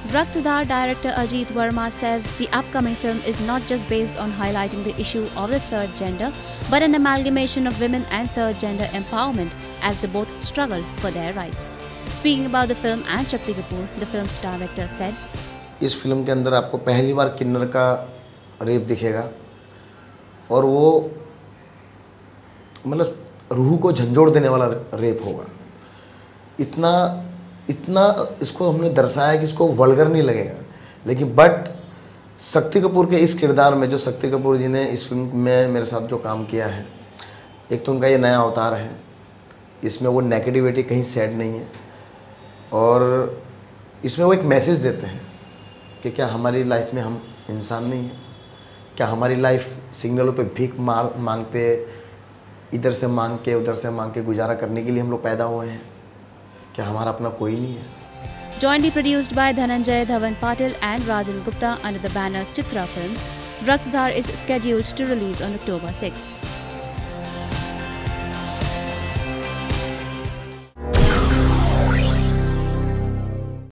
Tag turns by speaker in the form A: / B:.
A: Raktdhar director Ajit Verma says the upcoming film is not just based on highlighting the issue of the third gender, but an amalgamation of women and third gender empowerment as they both struggle for their rights. Speaking about the film and Shakti Kapoor, the film's director said,
B: इस film के अंदर आपको पहली बार किन्नर का rape दिखेगा और वो मतलब रूह को झंझोड़ देने वाला रेप होगा। इतना इसको हमने दर्शाया कि इसको वल्गर नहीं लगेगा, लेकिन बट शक्ति कपूर के इस किरदार में, जो शक्ति कपूर जी ने इस फिल्म में मेरे साथ जो काम किया है, एक तो उनका ये नया अवतार है, इसमें वो नेगेटिविटी कहीं सेड नहीं है और इसमें वो एक मैसेज देते हैं कि क्या हमारी लाइफ में हम इंसान नहीं हैं, क्या हमारी लाइफ सिग्नलों पे भीख मांगते, इधर से मांग के उधर से मांग के गुजारा करने के लिए हम लोग पैदा हुए हैं, क्या हमारा अपना कोई नहीं है।
A: Jointly produced by Dhananjay, Dhawan, Patil and Rajan Gupta under the banner Chitra Films, Rakhtdhar is scheduled to release on October 6th.